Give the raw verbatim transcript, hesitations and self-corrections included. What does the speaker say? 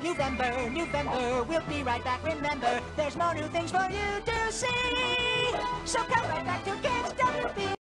Newvember, Newvember, we'll be right back. Remember, there's more new things for you to see.